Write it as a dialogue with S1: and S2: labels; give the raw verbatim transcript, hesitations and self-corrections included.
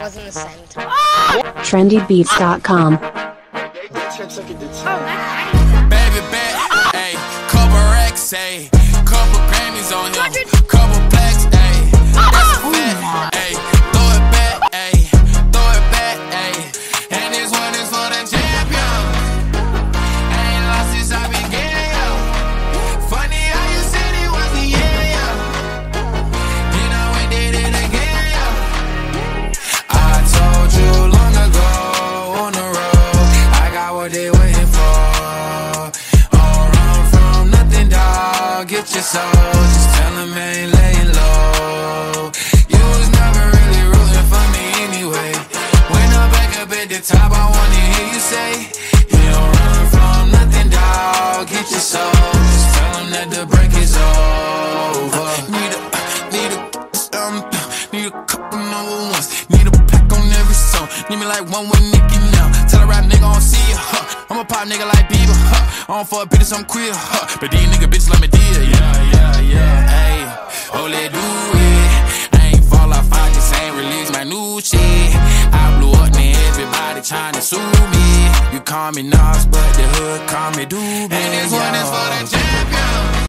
S1: in the center.
S2: trendy beats dot com.
S3: Baby bet, ayy, couple racks, ayy, couple Grammys on him, couple plaques, ayy, that's a fact, ayy, throw it back, ayy, throw it back, ayy, and this one is for the champion. I ain't lost since I began, yo. Funny how you said it was the yeah, yo. Then I went did it again, yo. I told you long ago on the road, I got what they waiting for. Get your soul, just tell him I ain't laying low. You was never really rooting for me anyway. When I'm back up at the top, I wanna hear you say, you don't run from nothing, dawg. Get your soul, just tell him that the break is over. Need a, need a, um, need a couple number ones. Need a pack on every song. Need me like one with Nicki now. Tell a rap nigga I don't see ya, huh. I'm a pop nigga like Bieber, huh. I don't fuck bitches, I'm queer, huh. But these nigga bitches like me dear, yeah, yeah, yeah, ayy. Oh, let do it. I ain't fall off, I just ain't release my new shit. I blew up, man, everybody tryna sue me. You call me Nas, but the hood call me Doobie. And this one is for the champion.